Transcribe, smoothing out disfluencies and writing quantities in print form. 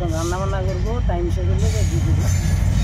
এখন রান্না বান্না করবো, টাইম শেষ হলে দিয়ে দেবো।